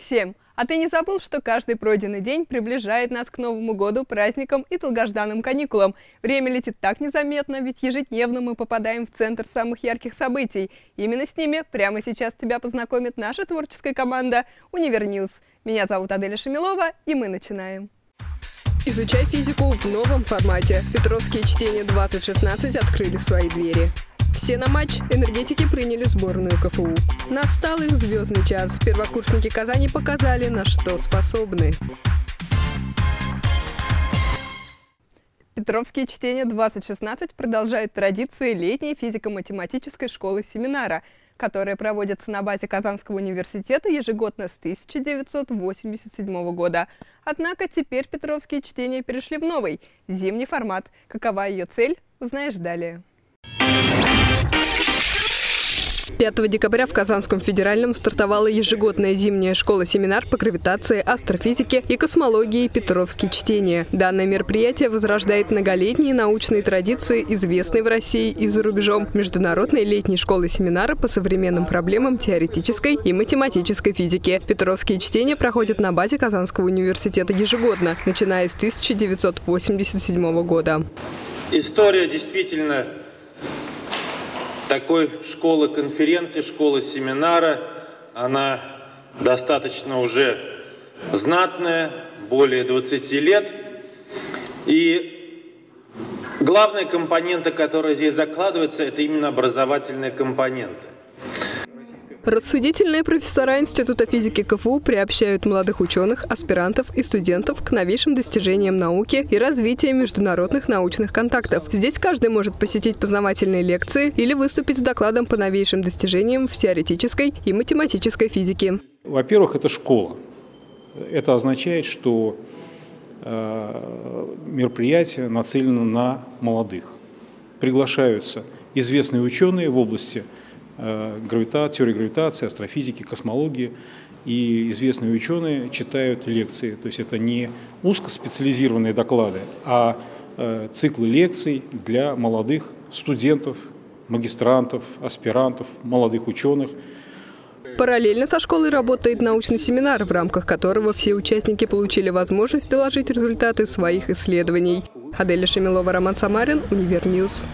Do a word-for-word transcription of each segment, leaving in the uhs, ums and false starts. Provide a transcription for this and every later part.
всем! А ты не забыл, что каждый пройденный день приближает нас к Новому году, праздникам и долгожданным каникулам? Время летит так незаметно, ведь ежедневно мы попадаем в центр самых ярких событий. Именно с ними прямо сейчас тебя познакомит наша творческая команда «Универньюз». Меня зовут Аделя Шамилова, и мы начинаем. Изучай физику в новом формате. Петровские чтения двадцать шестнадцать открыли свои двери. Все на матч. Энергетики приняли сборную ка эф у. Настал их звездный час. Первокурсники Казани показали, на что способны. Петровские чтения двадцать шестнадцать продолжают традиции летней физико-математической школы семинара, которая проводится на базе Казанского университета ежегодно с тысяча девятьсот восемьдесят седьмого года. Однако теперь Петровские чтения перешли в новый, зимний формат. Какова ее цель, узнаешь далее. пятого декабря в Казанском федеральном стартовала ежегодная зимняя школа-семинар по гравитации, астрофизике и космологии «Петровские чтения». Данное мероприятие возрождает многолетние научные традиции, известные в России и за рубежом, международной летней школы-семинара по современным проблемам теоретической и математической физики. Петровские чтения проходят на базе Казанского университета ежегодно, начиная с тысяча девятьсот восемьдесят седьмого года. История действительно такой школы-конференции, школы-семинара, она достаточно уже знатная, более двадцати лет. И главная компонента, которая здесь закладывается, это именно образовательная компонента. Рассудительные профессора Института физики ка эф у приобщают молодых ученых, аспирантов и студентов к новейшим достижениям науки и развитию международных научных контактов. Здесь каждый может посетить познавательные лекции или выступить с докладом по новейшим достижениям в теоретической и математической физике. Во-первых, это школа. Это означает, что э, мероприятие нацелено на молодых. Приглашаются известные ученые в области гравитации, теории гравитации, астрофизики, космологии. И известные ученые читают лекции. То есть это не узкоспециализированные доклады, а циклы лекций для молодых студентов, магистрантов, аспирантов, молодых ученых. Параллельно со школой работает научный семинар, в рамках которого все участники получили возможность доложить результаты своих исследований. Аделя Шамилова, Роман Самарин, Универньюз.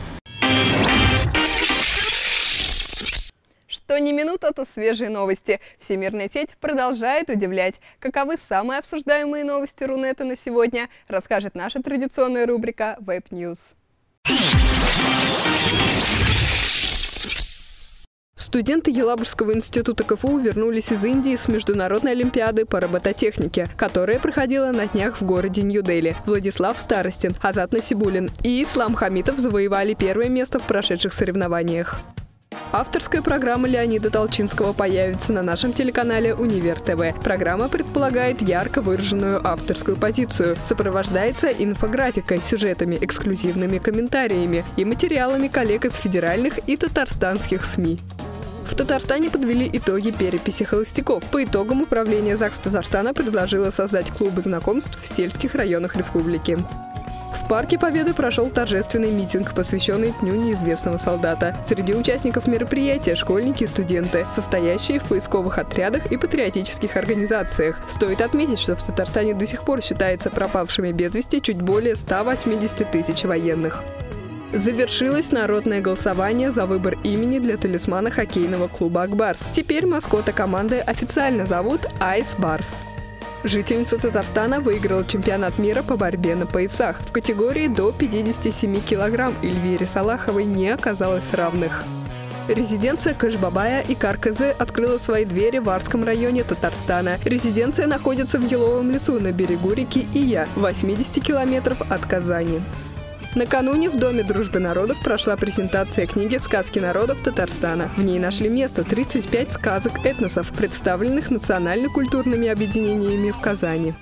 Что ни минута, то свежие новости. Всемирная сеть продолжает удивлять. Каковы самые обсуждаемые новости Рунета на сегодня, расскажет наша традиционная рубрика Web News. Студенты Елабужского института ка эф у вернулись из Индии с международной олимпиады по робототехнике, которая проходила на днях в городе Нью-Дели. Владислав Старостин, Азат Насибуллин и Ислам Хамитов завоевали первое место в прошедших соревнованиях. Авторская программа Леонида Толчинского появится на нашем телеканале Универ ТВ. Программа предполагает ярко выраженную авторскую позицию, сопровождается инфографикой, сюжетами, эксклюзивными комментариями и материалами коллег из федеральных и татарстанских СМИ. В Татарстане подвели итоги переписи холостяков. По итогам управление ЗАГС Татарстана предложило создать клубы знакомств в сельских районах республики. В Парке Победы прошел торжественный митинг, посвященный Дню неизвестного солдата. Среди участников мероприятия – школьники и студенты, состоящие в поисковых отрядах и патриотических организациях. Стоит отметить, что в Татарстане до сих пор считается пропавшими без вести чуть более ста восьмидесяти тысяч военных. Завершилось народное голосование за выбор имени для талисмана хоккейного клуба «Акбарс». Теперь маскота команды официально зовут «Айс Барс». Жительница Татарстана выиграла чемпионат мира по борьбе на поясах. В категории до пятидесяти семи килограмм Эльвире Салаховой не оказалось равных. Резиденция Кашбабая и КарКЗ открыла свои двери в Арском районе Татарстана. Резиденция находится в Еловом лесу на берегу реки Ия, в восьмидесяти километрах от Казани. Накануне в Доме дружбы народов прошла презентация книги «Сказки народов Татарстана». В ней нашли место тридцать пять сказок этносов, представленных национально-культурными объединениями в Казани.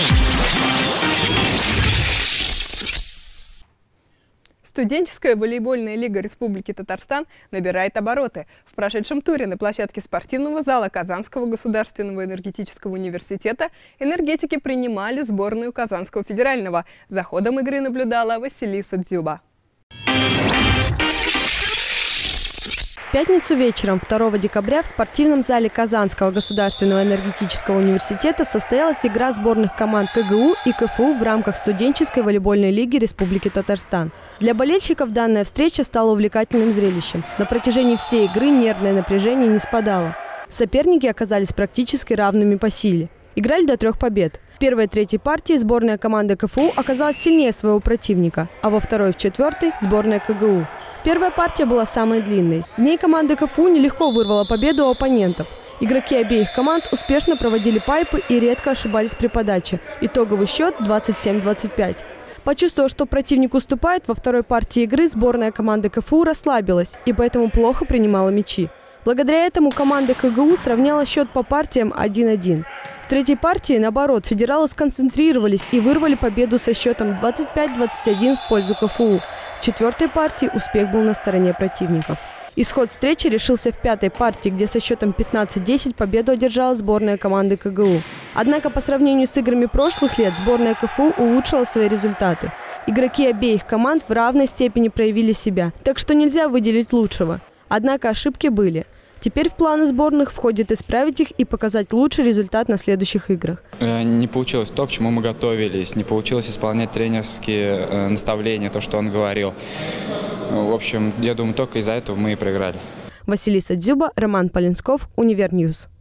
Студенческая волейбольная лига Республики Татарстан набирает обороты. В прошедшем туре на площадке спортивного зала Казанского государственного энергетического университета энергетики принимали сборную Казанского федерального. За ходом игры наблюдала Василиса Дзюба. В пятницу вечером, второго декабря, в спортивном зале Казанского государственного энергетического университета состоялась игра сборных команд ка гэ у и ка эф у в рамках студенческой волейбольной лиги Республики Татарстан. Для болельщиков данная встреча стала увлекательным зрелищем. На протяжении всей игры нервное напряжение не спадало. Соперники оказались практически равными по силе. Играли до трех побед. В первой и третьей партии сборная команды ка эф у оказалась сильнее своего противника, а во второй и в четвертой – сборная ка гэ у. Первая партия была самой длинной. В ней команда ка эф у нелегко вырвала победу у оппонентов. Игроки обеих команд успешно проводили пайпы и редко ошибались при подаче. Итоговый счет – двадцать семь двадцать пять. Почувствовав, что противник уступает, во второй партии игры сборная команды ка эф у расслабилась и поэтому плохо принимала мячи. Благодаря этому команда ка гэ у сравняла счет по партиям один один. В третьей партии, наоборот, федералы сконцентрировались и вырвали победу со счетом двадцать пять двадцать один в пользу ка эф у. В четвертой партии успех был на стороне противников. Исход встречи решился в пятой партии, где со счетом пятнадцать десять победу одержала сборная команды ка гэ у. Однако по сравнению с играми прошлых лет сборная ка эф у улучшила свои результаты. Игроки обеих команд в равной степени проявили себя, так что нельзя выделить лучшего. Однако ошибки были. Теперь в планы сборных входит исправить их и показать лучший результат на следующих играх. Не получилось то, к чему мы готовились, не получилось исполнять тренерские наставления, то, что он говорил. В общем, я думаю, только из-за этого мы и проиграли. Василиса Дзюба, Роман Полинсков, Универньюз.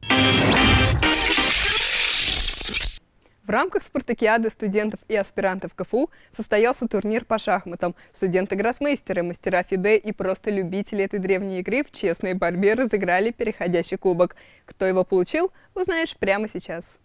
В рамках спартакиады студентов и аспирантов ка эф у состоялся турнир по шахматам. Студенты-гроссмейстеры, мастера фиде и просто любители этой древней игры в честной борьбе разыграли переходящий кубок. Кто его получил, узнаешь прямо сейчас.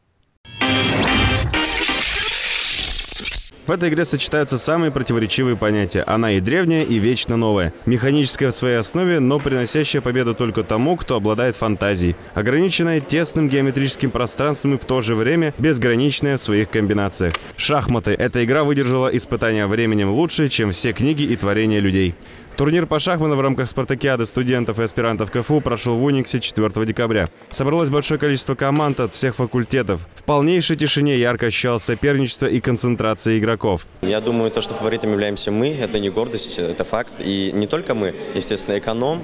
В этой игре сочетаются самые противоречивые понятия. Она и древняя, и вечно новая. Механическая в своей основе, но приносящая победу только тому, кто обладает фантазией. Ограниченная тесным геометрическим пространством и в то же время безграничная в своих комбинациях. Шахматы. Эта игра выдержала испытания временем лучше, чем все книги и творения людей. Турнир по шахматам в рамках спартакиады студентов и аспирантов ка эф у прошел в Униксе четвёртого декабря. Собралось большое количество команд от всех факультетов. В полнейшей тишине ярко ощущалось соперничество и концентрация игроков. Я думаю, то, что фаворитами являемся мы, это не гордость, это факт. И не только мы, естественно, эконом.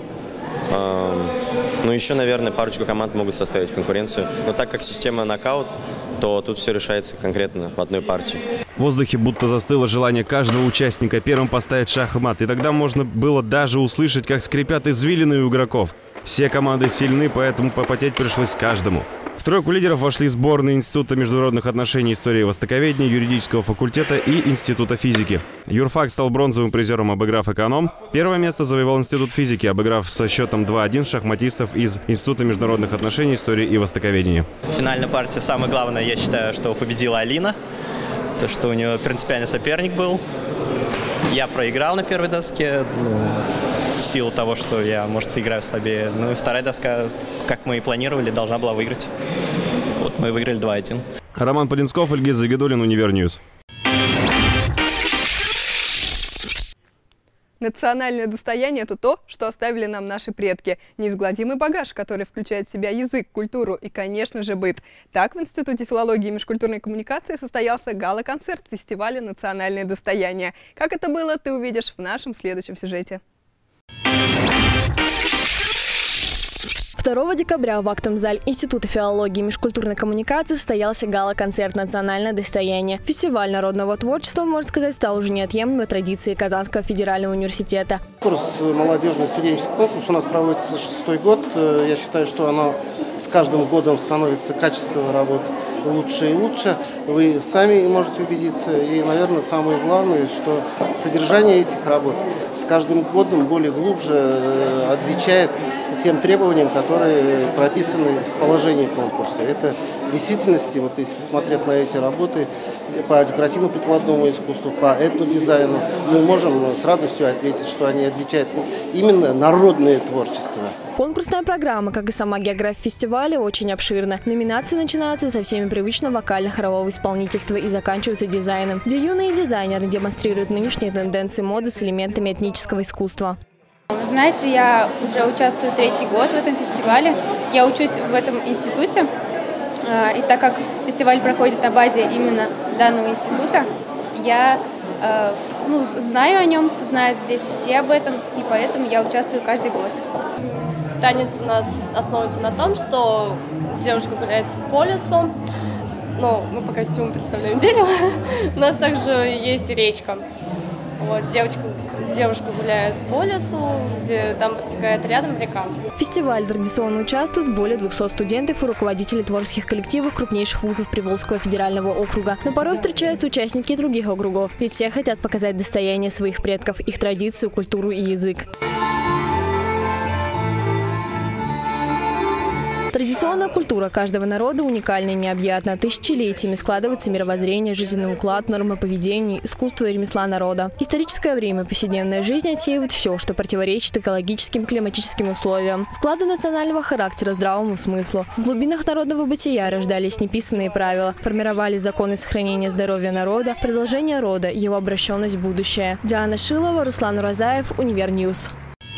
Но еще, наверное, парочку команд могут составить конкуренцию. Но так как система нокаут, то тут все решается конкретно в одной партии. В воздухе будто застыло желание каждого участника первым поставить шахмат. И тогда можно было даже услышать, как скрипят извилины у игроков. Все команды сильны, поэтому попотеть пришлось каждому. В тройку лидеров вошли сборные Института международных отношений, истории и востоковедения, юридического факультета и Института физики. Юрфак стал бронзовым призером, обыграв эконом. Первое место завоевал Институт физики, обыграв со счетом два один шахматистов из Института международных отношений, истории и востоковедения. Финальная партия, самое главное, я считаю, что победила Алина. То, что у нее принципиальный соперник был. Я проиграл на первой доске. Ну, в силу того, что я, может, играю слабее. Ну и вторая доска, как мы и планировали, должна была выиграть. Вот мы выиграли два один. Роман Полинсков, Ильгиз Загидуллин, Универньюз. Национальное достояние – это то, что оставили нам наши предки. Неизгладимый багаж, который включает в себя язык, культуру и, конечно же, быт. Так, в Институте филологии и межкультурной коммуникации состоялся гала-концерт фестиваля «Национальное достояние». Как это было, ты увидишь в нашем следующем сюжете. второго декабря в актовом зале Института филологии и межкультурной коммуникации состоялся гала-концерт «Национальное достояние». Фестиваль народного творчества, можно сказать, стал уже неотъемлемой традицией Казанского федерального университета. Конкурс, молодежный студенческий конкурс у нас проводится шестой год. Я считаю, что оно с каждым годом становится качество работы лучше и лучше. Вы сами можете убедиться. И, наверное, самое главное, что содержание этих работ с каждым годом более глубже отвечает тем требованиям, которые прописаны в положении конкурса. Это в действительности, вот если посмотрев на эти работы по декоративно-прикладному искусству, по этнодизайну, мы можем с радостью отметить, что они отвечают именно народное творчество. Конкурсная программа, как и сама география фестиваля, очень обширна. Номинации начинаются со всеми привычного вокально-хорового исполнительства и заканчиваются дизайном, где юные дизайнеры демонстрируют нынешние тенденции моды с элементами этнического искусства. Вы знаете, я уже участвую третий год в этом фестивале. Я учусь в этом институте. И так как фестиваль проходит на базе именно данного института, я ну, знаю о нем, знают здесь все об этом, и поэтому я участвую каждый год. Танец у нас основывается на том, что девушка гуляет по лесу. Ну, мы по костюму представляем дерево. У нас также есть речка. Вот, девочка, девушка гуляет по лесу, где там протекает рядом река. В фестивале традиционно участвуют более двухсот студентов и руководителей творческих коллективов крупнейших вузов Приволжского федерального округа. Но порой встречаются участники других округов, ведь все хотят показать достояние своих предков, их традицию, культуру и язык. Традиционная культура каждого народа уникальна и необъятна. Тысячелетиями складывается мировоззрение, жизненный уклад, нормы поведения, искусство и ремесла народа. Историческое время, повседневная жизнь отсеивает все, что противоречит экологическим, климатическим условиям, складу национального характера, здравому смыслу. В глубинах народного бытия рождались неписанные правила, формировались законы сохранения здоровья народа, продолжения рода, его обращенность в будущее. Диана Шилова, Руслан Уразаев, Универньюз.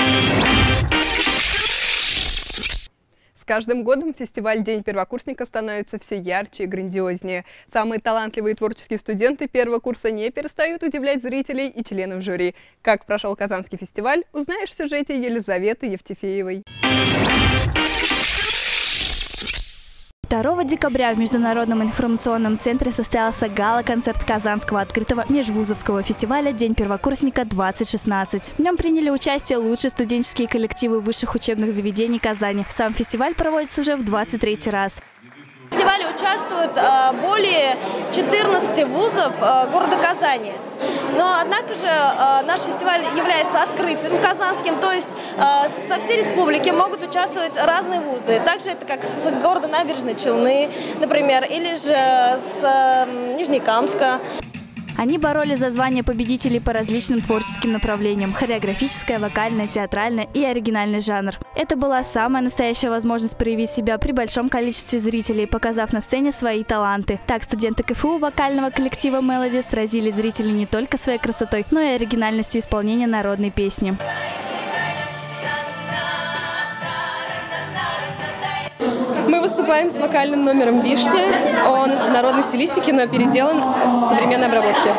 С каждым годом фестиваль «День первокурсника» становится все ярче и грандиознее. Самые талантливые творческие студенты первого курса не перестают удивлять зрителей и членов жюри. Как прошел Казанский фестиваль, узнаешь в сюжете Елизаветы Евтефеевой. второго декабря в Международном информационном центре состоялся гала-концерт Казанского открытого межвузовского фестиваля «День первокурсника-двадцать шестнадцать». В нем приняли участие лучшие студенческие коллективы высших учебных заведений Казани. Сам фестиваль проводится уже в двадцать третий раз. В фестивале участвуют э, более четырнадцати вузов э, города Казани. Но, однако же, э, наш фестиваль является открытым, казанским, то есть э, со всей республики могут участвовать разные вузы. Также это как с города Набережной Челны, например, или же с э, Нижнекамска. Они боролись за звание победителей по различным творческим направлениям – хореографическое, вокальное, театральное и оригинальный жанр. Это была самая настоящая возможность проявить себя при большом количестве зрителей, показав на сцене свои таланты. Так студенты КФУ вокального коллектива «Мелоди» сразили зрителей не только своей красотой, но и оригинальностью исполнения народной песни. Мы выступаем с вокальным номером «Вишня». Он в народной стилистике, но переделан в современной обработке.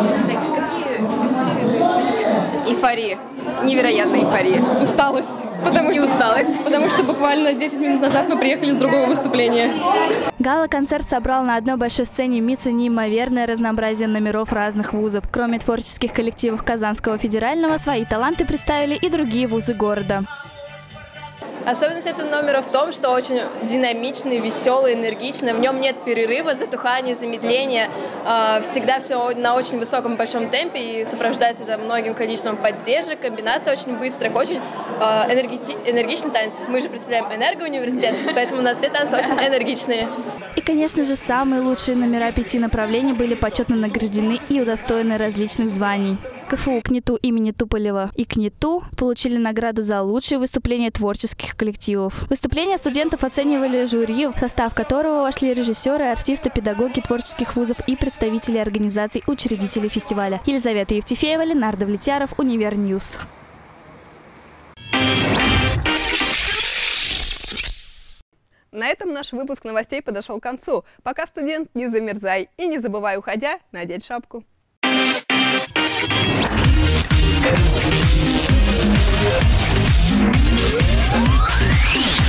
Эйфория. Невероятная эйфория. Усталость. Потому что усталость. Потому что буквально десять минут назад мы приехали с другого выступления. Гала-концерт собрал на одной большой сцене МИЦа неимоверное разнообразие номеров разных вузов. Кроме творческих коллективов Казанского федерального, свои таланты представили и другие вузы города. Особенность этого номера в том, что очень динамичный, веселый, энергичный. В нем нет перерыва, затухания, замедления. Всегда все на очень высоком большом темпе и сопровождается это многим количеством поддержек. Комбинация очень быстрых, очень энергичный танец. Мы же представляем энергоуниверситет, поэтому у нас все танцы очень энергичные. И, конечно же, самые лучшие номера пяти направлений были почетно награждены и удостоены различных званий. КФУ КНИТУ имени Туполева и КНИТУ получили награду за лучшие выступления творческих коллективов. Выступления студентов оценивали жюри, в состав которого вошли режиссеры, артисты, педагоги творческих вузов и представители организаций, учредителей фестиваля. Елизавета Евтефеева, Ленардо Влетяров, Универньюз. На этом наш выпуск новостей подошел к концу. Пока, студент, не замерзай и не забывай, уходя, надеть шапку. We'll be right back.